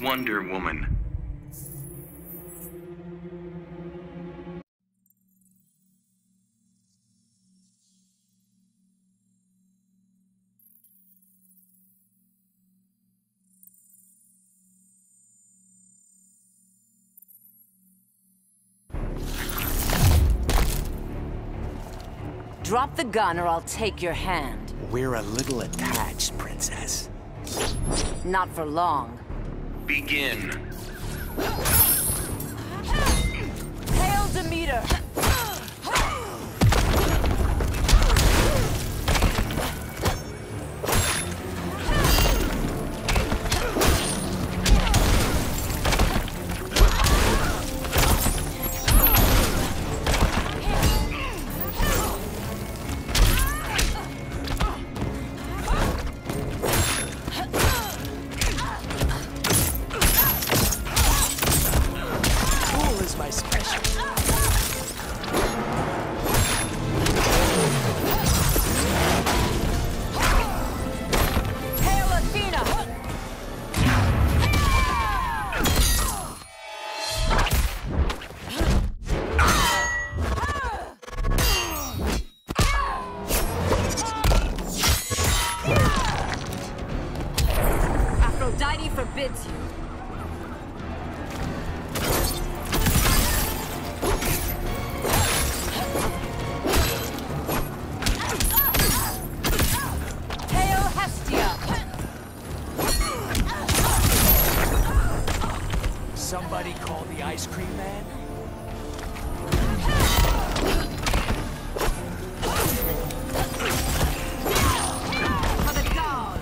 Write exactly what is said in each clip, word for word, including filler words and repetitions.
Wonder Woman. Drop the gun or I'll take your hand. We're a little attached, Princess. Not for long. Begin. Hail Demeter! Aphrodite forbids you. Hail Hestia! Somebody call the ice cream man? For the gods!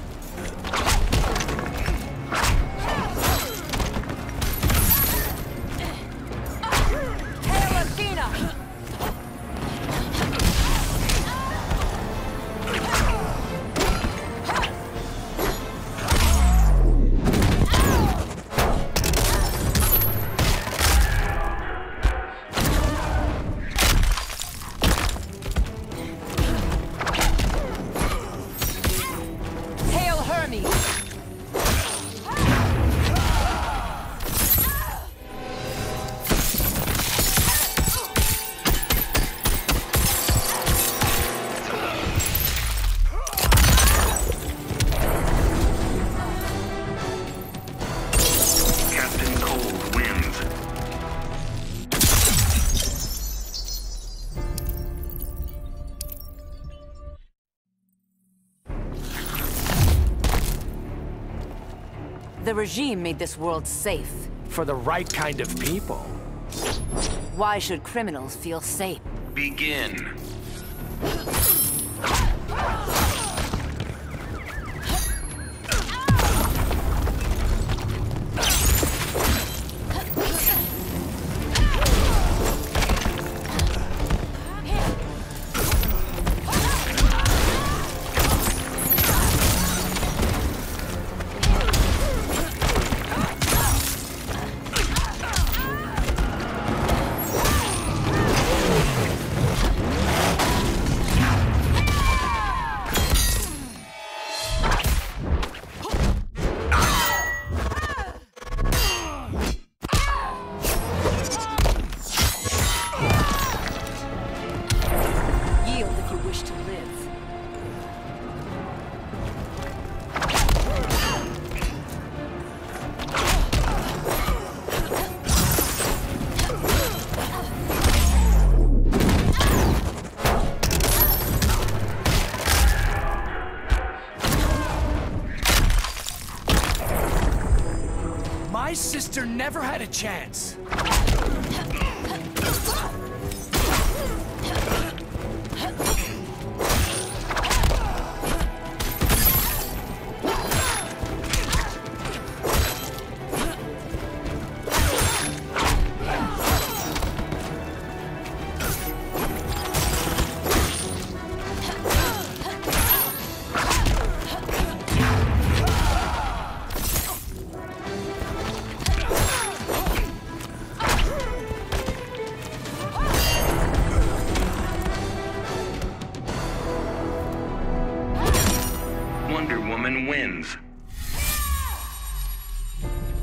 The regime made this world safe. For the right kind of people. Why should criminals feel safe? Begin. My sister never had a chance. Wonder Woman wins.